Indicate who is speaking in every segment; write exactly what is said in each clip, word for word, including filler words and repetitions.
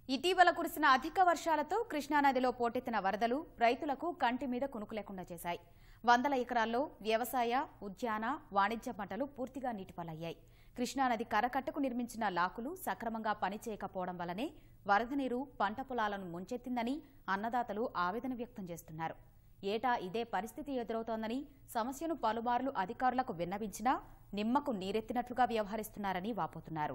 Speaker 1: ఇటీవల కురిసిన అధిక వర్షాలతో కృష్ణానదిలో పోటెత్తిన వరదలు రైతులకు కంటి మీద కునుకు లేకుండా చేశాయి. వందల ఎకరాల్లో వ్యవసాయ, ఉద్యాన, వాణిజ్య పంటలు పూర్తిగా నీటిపాలయ్యాయి. కృష్ణానది కరకట్టకు నిర్మించిన లాకులు సక్రమంగా పనిచేయకపోవడం వల్లనే వరద నీరు పంట పొలాలను ముంచెత్తిందని అన్నదాతలు ఆవేదన వ్యక్తం చేస్తున్నారు. ఏటా ఇదే పరిస్థితి ఎదురవుతోందని, సమస్యను పలుమార్లు అధికారులకు విన్నవించినా నిమ్మకు నీరెత్తినట్లుగా వ్యవహరిస్తున్నారని వాపోతున్నారు.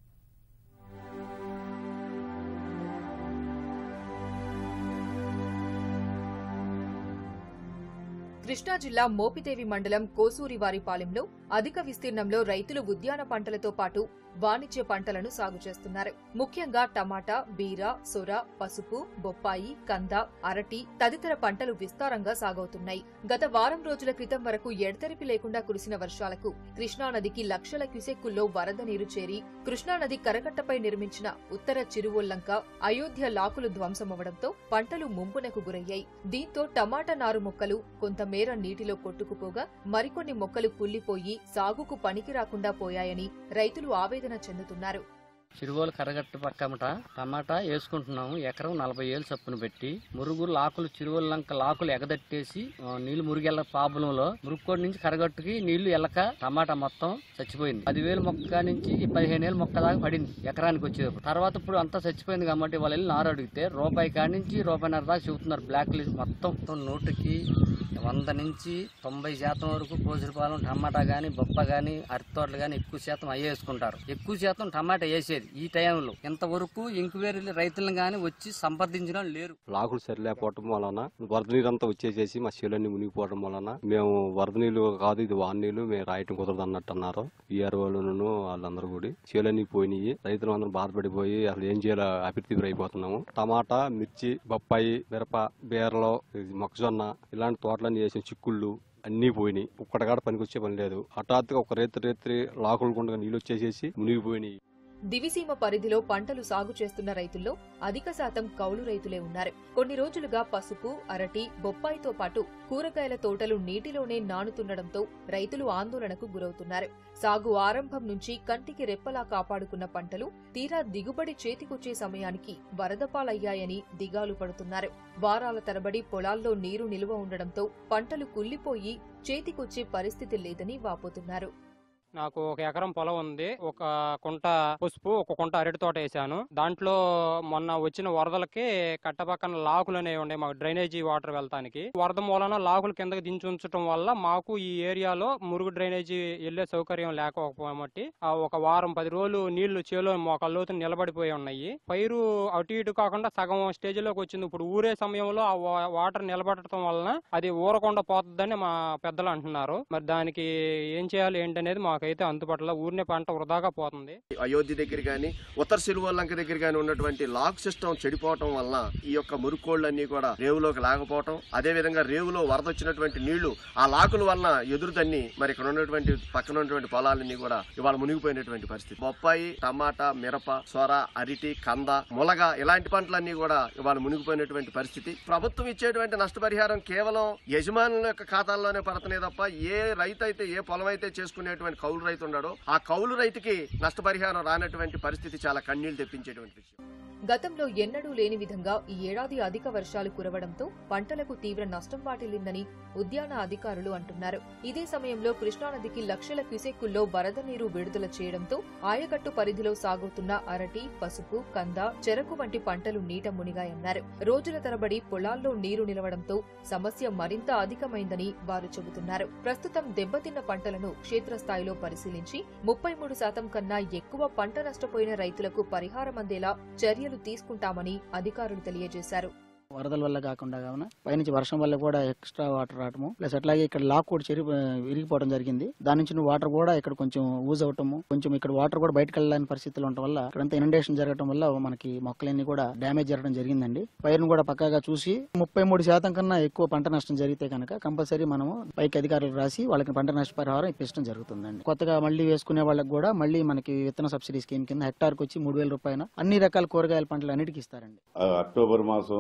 Speaker 2: కృష్ణా జిల్లా మోపిదేవి మండలం కోసూరివారిపాలెంలో అధిక విస్తీర్ణంలో రైతులు ఉద్యాన పంటలతో పాటు వాణిజ్య పంటలను సాగు చేస్తున్నారు. ముఖ్యంగా టమాటా, బీర, సొర, పసుపు, బొప్పాయి, కంద, అరటి తదితర పంటలు విస్తారంగా సాగవుతున్నాయి. గత వారం రోజుల క్రితం వరకు ఎడతెరిపి లేకుండా కురిసిన వర్షాలకు కృష్ణానదికి లక్షల క్యూసెక్కుల్లో వరద నీరు చేరి కృష్ణానది కరకట్టపై నిర్మించిన ఉత్తర చిరువొల్లంక, అయోధ్య లాకులు ధ్వంసమవడంతో పంటలు ముంపునకు గురయ్యాయి. దీంతో టమాటా నారు మొక్కలు కొంతమేర నీటిలో కొట్టుకుపోగా మరికొన్ని మొక్కలు కుళ్లిపోయి సాగుకు పనికి రాకుండా పోయాయని రైతులు ఆవేదన చెందుతున్నారు.
Speaker 3: చిరుగోలు కరగట్టు పక్కమట టమాటా వేసుకుంటున్నాము. ఎకరం నలభై ఏళ్ళు చప్పును పెట్టి మురుగు లాకులు చిరుగోలు లంక లాకులు ఎగదట్టేసి నీళ్లు మురిగెళ్ళ ప్రాబ్లంలో మురుగుకోడి నుంచి కరగట్టుకి నీళ్లు ఎల్లక టమాటా మొత్తం చచ్చిపోయింది. పదివేలు మొక్క నుంచి పదిహేను ఏళ్ళు మొక్క దాకా పడింది ఎకరానికి వచ్చేది. తర్వాత ఇప్పుడు అంతా చచ్చిపోయింది కాబట్టి వాళ్ళు వెళ్ళి నారు అడిగితే రూపాయి కాడి నుంచి రూపాయిన్నర దాకా చెబుతున్నారు. బ్లాక్ లిస్ట్ మొత్తం నూటికి వంద నుంచి తొంభై శాతం వరకు కోసిరిపాలెం టమాటా గానీ, బొప్ప గానీ, అరటి తోటలు గానీ ఎక్కువ శాతం అయ్యే వేసుకుంటారు. ఎక్కువ శాతం టమాటా వేసేది ఈ టైంలో. ఇంతవరకు ఎంక్వైరీలు రైతులను గానీ వచ్చి సంప్రదించడం లేరు.
Speaker 4: లాకులు సరిలేకపోవడం వలన వరద నీరు అంతా వచ్చేసేసి మా చేలన్నీ మునిగిపోవడం వలన మేము వరద నీళ్లు కాదు ఇది వాన నీళ్లు మేము రాయటం కుదరదు అన్నట్టు అన్నారు. ఈఆర్ వాళ్ళను వాళ్ళందరూ కూడా చేలన్నీ పోయినాయి. రైతులు అందరూ బాధపడిపోయి అసలు ఏం చేయాలో అభివృద్ధి అయిపోతున్నాము. టమాటా, మిర్చి, బొప్పాయి, మిరప, బీరలో, మొక్కజొన్న ఇలాంటి తోటలన్నీ చేసిన చిక్కుళ్ళు అన్ని పోయినాయి. ఒక్కడగాడ పనికొచ్చే పని లేదు. హఠాత్తుగా ఒక రేత్రి రేత్రి లాకులు గుండగా నీళ్ళు వచ్చేసేసి మునిగిపోయినాయి.
Speaker 2: దివిసీమ పరిధిలో పంటలు సాగు చేస్తున్న రైతుల్లో అధిక శాతం కౌలు రైతులే ఉన్నారు. కొన్ని రోజులుగా పసుపు, అరటి, బొప్పాయితో పాటు కూరగాయల తోటలు నీటిలోనే నానుతుండటంతో రైతులు ఆందోళనకు గురవుతున్నారు. సాగు ఆరంభం నుంచి కంటికి రెప్పలా కాపాడుకున్న పంటలు తీరా దిగుబడి చేతికొచ్చే సమయానికి వరదపాలయ్యాయని దిగాలు పడుతున్నారు. వారాల తరబడి పొలాల్లో నీరు నిలువ ఉండడంతో పంటలు కుళ్లిపోయి చేతికొచ్చే పరిస్థితి లేదని వాపోతున్నారు.
Speaker 5: నాకు ఒక ఎకరం పొలం ఉంది. ఒక కుంట పసుపు, ఒక కుంట అరటి తోట వేసాను. దాంట్లో మొన్న వచ్చిన వరదలకి కట్ట పక్కన లాకులు అనేవి ఉన్నాయి మాకు డ్రైనేజీ వాటర్ వెళ్తానికి. వరద మూలన లాకులు కిందకి దించి ఉంచడం వల్ల మాకు ఈ ఏరియాలో మురుగు డ్రైనేజీ వెళ్లే సౌకర్యం లేకపోబట్టి ఒక వారం పది రోజులు నీళ్లు చేలో మోకాళ్ళలోతు నిలబడిపోయి ఉన్నాయి. పైరు అటు ఇటు కాకుండా సగం స్టేజ్ లోకి వచ్చింది. ఇప్పుడు ఊరే సమయంలో ఆ వాటర్ నిలబడటం వలన అది ఊరకుండా పోతుందని మా పెద్దలు అంటున్నారు. మరి దానికి ఏం చేయాలి ఏంటనేది మాకు అయితే అందుపట్ల ఊరినే పంట వృధాగా పోతుంది.
Speaker 6: అయోధ్య దగ్గర గానీ, ఉత్తర సిరువల్లంక దగ్గర గానీ ఉన్నటువంటి లాక్ సిస్టమ్ చెడిపోవటం వలన ఈ యొక్క మురుకోళ్లన్నీ కూడా రేవులోకి లాగపోవటం, అదే విధంగా రేవులో వరద వచ్చినటువంటి నీళ్లు ఆ లాకుల వలన ఎదురుదన్ని మరి ఇక్కడ ఉన్నటువంటి పక్కన ఉన్నటువంటి పొలాలన్నీ కూడా ఇవాళ మునిగిపోయినటువంటి పరిస్థితి. బొప్పాయి, టమాటా, మిరప, సొర, అరటి, కంద, ములగ ఇలాంటి పంటలన్నీ కూడా ఇవాళ మునిగిపోయినటువంటి పరిస్థితి. ప్రభుత్వం ఇచ్చేటువంటి నష్టపరిహారం కేవలం యజమానుల యొక్క ఖాతాల్లోనే పడుతున్నాయి తప్ప ఏ రైతు అయితే ఏ పొలం అయితే చేసుకునేటువంటి కౌలు రైతు ఉన్నాడో ఆ కౌలు రైతుకి నష్టపరిహారం రానటువంటి పరిస్థితి చాలా కన్నీళ్లు తెప్పించేటువంటి విషయం.
Speaker 2: గతంలో ఎన్నడూ లేని విధంగా ఈ ఏడాది అధిక వర్షాలు కురవడంతో పంటలకు తీవ్ర నష్టం వాటిల్లిందని ఉద్యాన అధికారులు అంటున్నారు. ఇదే సమయంలో కృష్ణానదికి లక్షల క్యూసెక్కుల్లో వరద నీరు విడుదల చేయడంతో ఆయకట్టు పరిధిలో సాగుతున్న అరటి, పసుపు, కంద, చెరకు వంటి పంటలు నీట మునిగాయన్నారు. రోజుల తరబడి పొలాల్లో నీరు నిలవడంతో సమస్య మరింత అధికమైందని వారు చెబుతున్నారు. ప్రస్తుతం దెబ్బతిన్న పంటలను క్షేత్రస్థాయిలో పరిశీలించి ముప్పై మూడు శాతం కన్నా ఎక్కువ పంట నష్టపోయిన రైతులకు పరిహారం అందేలా చర్యలు తీసుకుంటామని అధికారులు తెలియజేశారు.
Speaker 7: వరదల వల్ల కాకుండా కావున పైనుంచి వర్షం వల్ల కూడా ఎక్స్ట్రా వాటర్ రావటము, ప్లస్ అట్లాగే ఇక్కడ లాక్ కూడా చెరి విరిగిపోవడం జరిగింది. దాని నుంచి వాటర్ కూడా ఇక్కడ కొంచెం యూజ్ అవటము, కొంచెం ఇక్కడ వాటర్ కూడా బయటకు వెళ్ళలేని పరిస్థితులు ఉండటం వల్ల ఇక్కడంతా ఇనండేషన్ జరగడం వల్ల మనకి మొక్కలన్నీ కూడా డ్యామేజ్ జరగడం జరిగిందండి. పైరును కూడా పక్కాగా చూసి ముప్పై మూడు శాతం కన్నా ఎక్కువ పంట నష్టం జరిగితే కనుక కంపల్సరీ మనము పైకి అధికారులకు రాసి వాళ్ళకి పంట నష్టపరిహారం ఇప్పించడం జరుగుతుందండి. కొత్తగా మళ్లీ వేసుకునే వాళ్ళకి కూడా మళ్లీ మనకి విత్తన సబ్సిడీ స్కీమ్ కింద హెక్టార్ కు వచ్చి మూడు వేల రూపాయల అన్ని రకాల కూరగాయల పంటలు అన్నిటికీ ఇస్తారండి.
Speaker 8: అక్టోబర్ మాసం వరద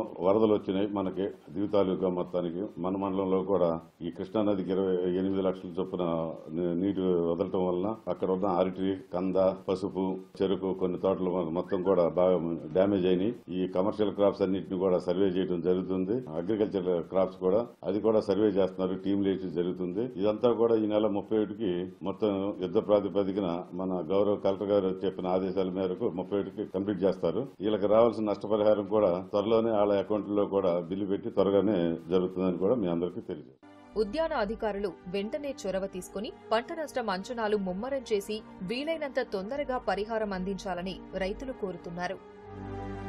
Speaker 8: వరదలు వచ్చినాయి మనకి దిగుతాలుగా మొత్తానికి. మన మండలంలో కూడా ఈ కృష్ణానదికి ఇరవై ఎనిమిది లక్షల చొప్పున నీటి వదలటం వలన అక్కడ ఉన్న అరటి, కంద, పసుపు, చెరుకు కొన్ని తోటలు మొత్తం కూడా బాగా డ్యామేజ్ అయినాయి. ఈ కమర్షియల్ క్రాప్స్ అన్నింటినీ కూడా సర్వే చేయడం జరుగుతుంది. అగ్రికల్చర్ క్రాప్స్ కూడా అది కూడా సర్వే చేస్తున్నారు. టీం లేచి జరుగుతుంది. ఇదంతా కూడా ఈ నెల ముప్పై ఒకటికి మొత్తం యుద్ధ ప్రాతిపదికన మన గౌరవ కలెక్టర్ గారు చెప్పిన ఆదేశాల మేరకు ముప్పై ఒకటికి కంప్లీట్ చేస్తారు. వీళ్ళకి రావాల్సిన నష్టపరిహారం కూడా త్వరలోనే వాళ్ళ అకౌంట్ లో కూడా బిల్లు పెట్టి త్వరగానే జరుగుతుందని కూడా మీ అందరికీ తెలియజేస్తారు.
Speaker 2: ఉద్యాన అధికారులు వెంటనే చొరవ తీసుకుని పంట నష్టం అంచనాలు ముమ్మరం చేసి వీలైనంత తొందరగా పరిహారం అందించాలని రైతులు కోరుతున్నారు.